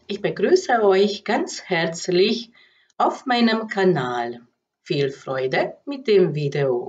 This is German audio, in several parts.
Ich begrüße euch ganz herzlich auf meinem Kanal. Viel Freude mit dem Video.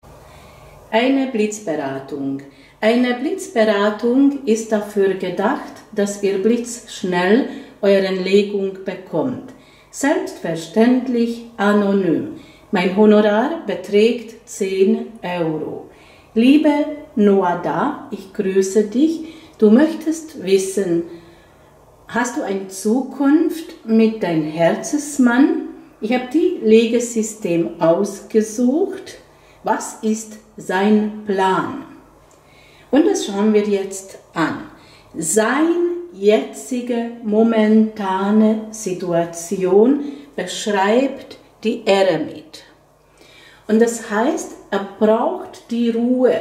Eine Blitzberatung. Eine Blitzberatung ist dafür gedacht, dass ihr blitzschnell eure Legung bekommt. Selbstverständlich anonym. Mein Honorar beträgt 10 Euro. Liebe Noada, ich grüße dich. Du möchtest wissen, hast du eine Zukunft mit deinem Herzensmann? Ich habe die Legesystem ausgesucht. Was ist sein Plan? Und das schauen wir jetzt an. Seine jetzige momentane Situation beschreibt die Eremit. Und das heißt, er braucht die Ruhe.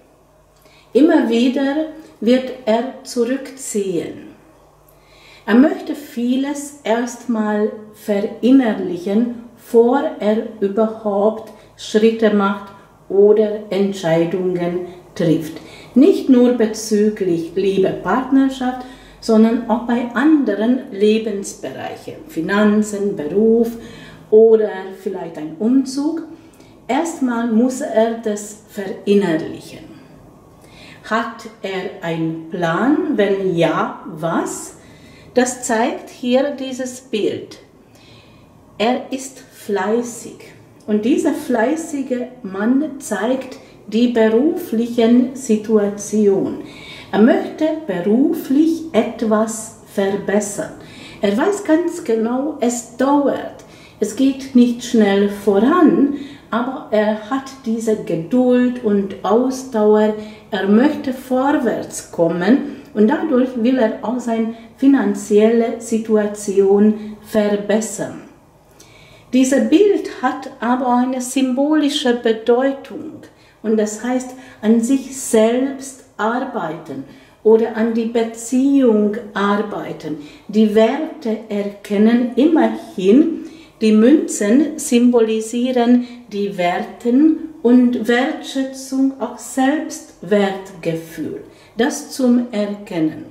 Immer wieder wird er zurückziehen. Er möchte vieles erstmal verinnerlichen, bevor er überhaupt Schritte macht oder Entscheidungen trifft. Nicht nur bezüglich Liebe, Partnerschaft, sondern auch bei anderen Lebensbereichen, Finanzen, Beruf oder vielleicht ein Umzug. Erstmal muss er das verinnerlichen. Hat er einen Plan? Wenn ja, was? Das zeigt hier dieses Bild. Er ist fleißig und dieser fleißige Mann zeigt die berufliche Situation. Er möchte beruflich etwas verbessern. Er weiß ganz genau, es dauert. Es geht nicht schnell voran, aber er hat diese Geduld und Ausdauer. Er möchte vorwärts kommen und dadurch will er auch seine finanzielle Situation verbessern. Dieses Bild hat aber eine symbolische Bedeutung und das heißt an sich selbst arbeiten oder an die Beziehung arbeiten, die Werte erkennen. Immerhin, die Münzen symbolisieren die Werte und Wertschätzung, auch Selbstwertgefühl, das zum Erkennen.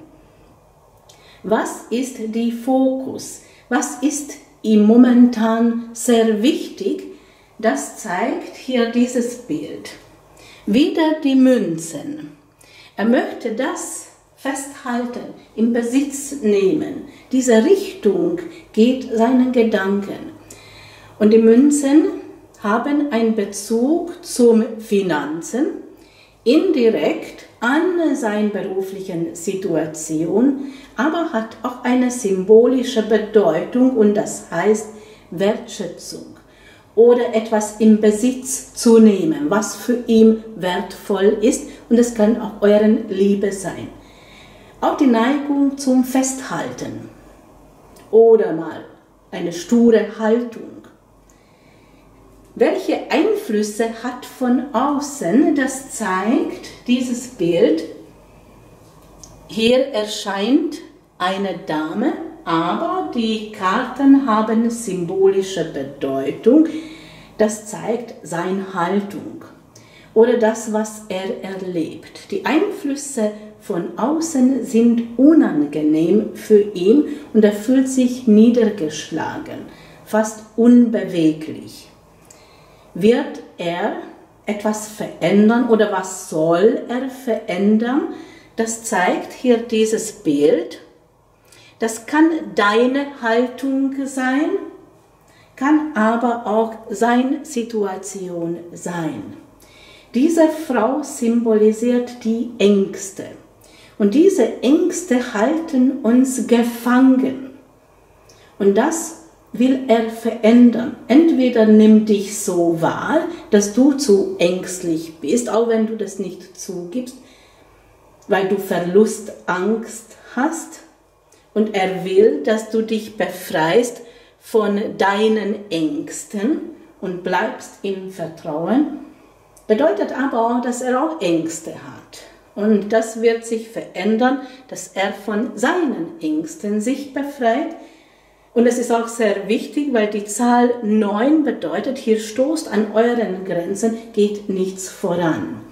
Was ist der Fokus? Was ist ihm momentan sehr wichtig? Das zeigt hier dieses Bild. Wieder die Münzen. Er möchte das festhalten, in Besitz nehmen. Diese Richtung geht seinen Gedanken. Und die Münzen haben einen Bezug zum Finanzen, indirekt an seiner beruflichen Situation, aber hat auch eine symbolische Bedeutung und das heißt Wertschätzung oder etwas in Besitz zu nehmen, was für ihn wertvoll ist und es kann auch euren Liebe sein. Auch die Neigung zum Festhalten oder mal eine sture Haltung. Welche Einflüsse hat von außen, das zeigt dieses Bild. Hier erscheint eine Dame, aber die Karten haben symbolische Bedeutung. Das zeigt seine Haltung oder das, was er erlebt. Die Einflüsse von außen sind unangenehm für ihn und er fühlt sich niedergeschlagen, fast unbeweglich. Wird er etwas verändern oder was soll er verändern? Das zeigt hier dieses Bild. Das kann deine Haltung sein, kann aber auch seine Situation sein. Diese Frau symbolisiert die Ängste. Und diese Ängste halten uns gefangen. Und das will er verändern. Entweder nimm dich so wahr, dass du zu ängstlich bist, auch wenn du das nicht zugibst, weil du Verlustangst hast. Und er will, dass du dich befreist von deinen Ängsten und bleibst im Vertrauen. Bedeutet aber auch, dass er auch Ängste hat. Und das wird sich verändern, dass er von seinen Ängsten sich befreit. Und es ist auch sehr wichtig, weil die Zahl 9 bedeutet, hier stoßt an euren Grenzen, geht nichts voran.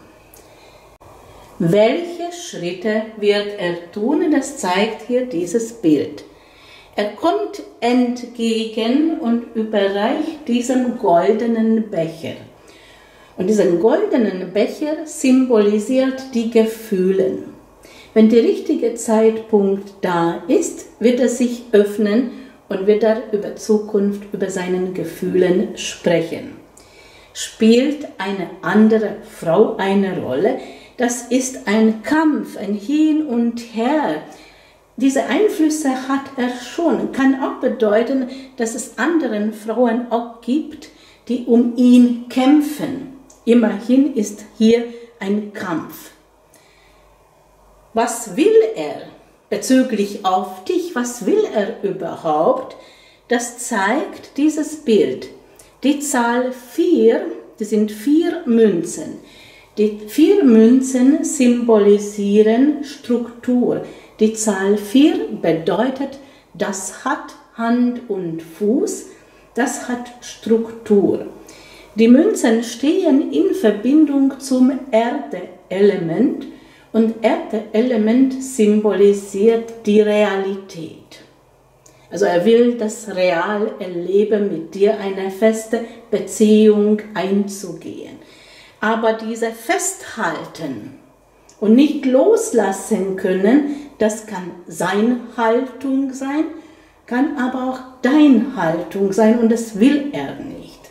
Welche Schritte wird er tun? Das zeigt hier dieses Bild. Er kommt entgegen und überreicht diesen goldenen Becher. Und dieser goldenen Becher symbolisiert die Gefühle. Wenn der richtige Zeitpunkt da ist, wird er sich öffnen und wird er über Zukunft, über seine Gefühle sprechen. Spielt eine andere Frau eine Rolle? Das ist ein Kampf, ein Hin und Her. Diese Einflüsse hat er schon. Kann auch bedeuten, dass es anderen Frauen auch gibt, die um ihn kämpfen. Immerhin ist hier ein Kampf. Was will er bezüglich auf dich? Was will er überhaupt? Das zeigt dieses Bild. Die Zahl 4, das sind 4 Münzen. Die 4 Münzen symbolisieren Struktur. Die Zahl 4 bedeutet, das hat Hand und Fuß, das hat Struktur. Die Münzen stehen in Verbindung zum Erde-Element und Erde-Element symbolisiert die Realität. Also er will das real erleben, mit dir eine feste Beziehung einzugehen. Aber diese Festhalten und nicht loslassen können, das kann seine Haltung sein, kann aber auch deine Haltung sein und das will er nicht.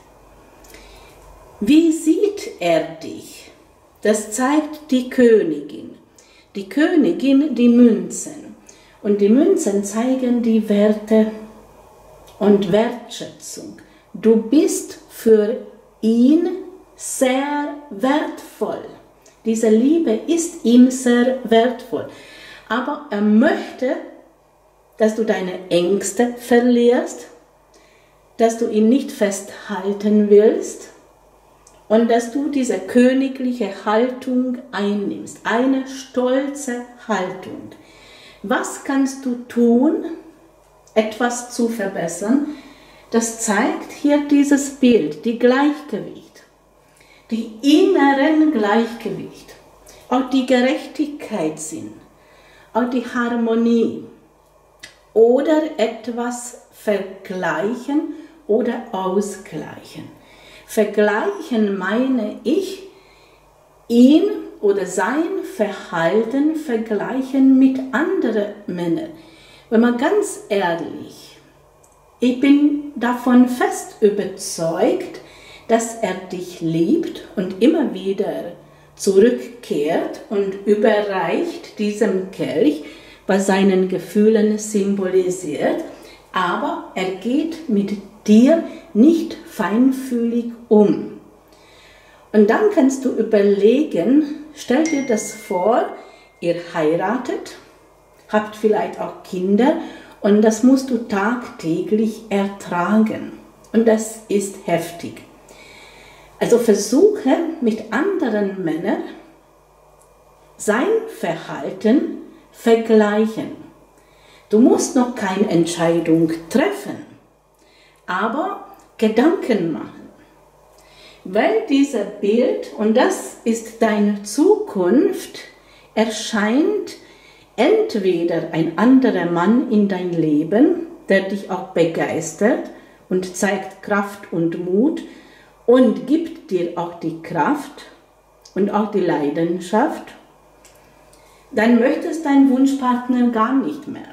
Wie sieht er dich? Das zeigt die Königin. Die Königin, die Münzen. Und die Münzen zeigen die Werte und Wertschätzung. Du bist für ihn sehr wertvoll. Diese Liebe ist ihm sehr wertvoll. Aber er möchte, dass du deine Ängste verlierst, dass du ihn nicht festhalten willst und dass du diese königliche Haltung einnimmst, eine stolze Haltung. Was kannst du tun, etwas zu verbessern? Das zeigt hier dieses Bild, die Gleichgewicht, die inneren Gleichgewicht, auch die Gerechtigkeitssinn, auch die Harmonie oder etwas vergleichen oder ausgleichen. Vergleichen meine ich, ihn oder sein Verhalten vergleichen mit anderen Männern. Wenn man ganz ehrlich, ich bin davon fest überzeugt, dass er dich liebt und immer wieder zurückkehrt und überreicht diesem Kelch, was seinen Gefühlen symbolisiert, aber er geht mit dir nicht feinfühlig um. Und dann kannst du überlegen, stell dir das vor, ihr heiratet, habt vielleicht auch Kinder und das musst du tagtäglich ertragen. Und das ist heftig. Also versuche mit anderen Männern sein Verhalten vergleichen. Du musst noch keine Entscheidung treffen, aber Gedanken machen. Weil dieser Bild, und das ist deine Zukunft, erscheint entweder ein anderer Mann in dein Leben, der dich auch begeistert und zeigt Kraft und Mut und gibt dir auch die Kraft und auch die Leidenschaft, dann möchtest dein Wunschpartner gar nicht mehr.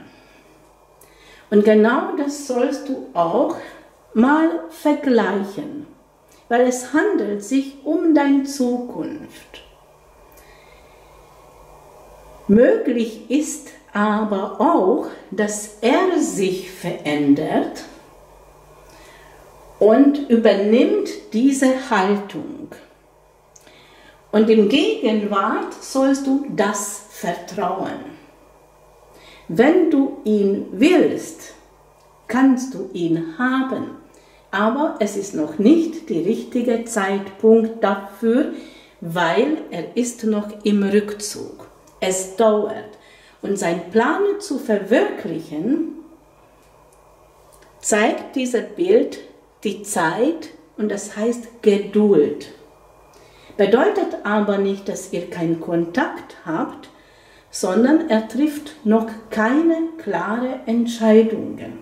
Und genau das sollst du auch mal vergleichen, weil es handelt sich um deine Zukunft. Möglich ist aber auch, dass er sich verändert und übernimmt diese Haltung. Und in Gegenwart sollst du das vertrauen. Wenn du ihn willst, kannst du ihn haben, aber es ist noch nicht der richtige Zeitpunkt dafür, weil er ist noch im Rückzug. Es dauert. Und sein Plan zu verwirklichen, zeigt dieses Bild die Zeit und das heißt Geduld. Bedeutet aber nicht, dass ihr keinen Kontakt habt, sondern er trifft noch keine klaren Entscheidungen.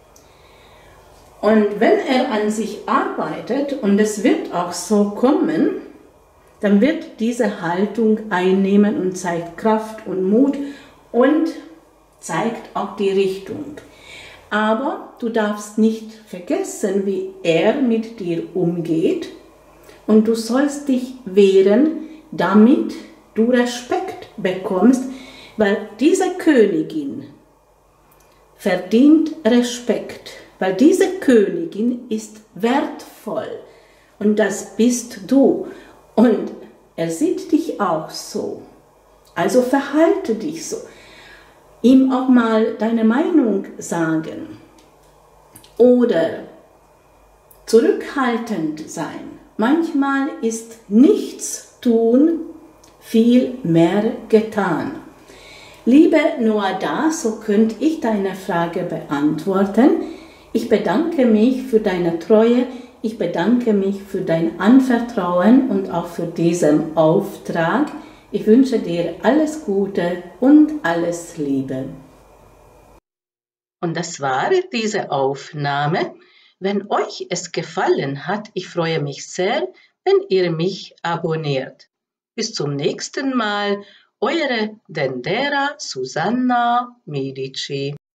Und wenn er an sich arbeitet, und es wird auch so kommen, dann wird diese Haltung einnehmen und zeigt Kraft und Mut und zeigt auch die Richtung. Aber du darfst nicht vergessen, wie er mit dir umgeht, und du sollst dich wehren, damit du Respekt bekommst, weil diese Königin verdient Respekt, weil diese Königin ist wertvoll und das bist du. Und er sieht dich auch so. Also verhalte dich so. Ihm auch mal deine Meinung sagen. Oder zurückhaltend sein. Manchmal ist nichts tun viel mehr getan. Liebe Noada, so könnte ich deine Frage beantworten. Ich bedanke mich für deine Treue. Ich bedanke mich für dein Anvertrauen und auch für diesen Auftrag. Ich wünsche dir alles Gute und alles Liebe. Und das war diese Aufnahme. Wenn euch es gefallen hat, ich freue mich sehr, wenn ihr mich abonniert. Bis zum nächsten Mal, eure Dendera Susanna Medici.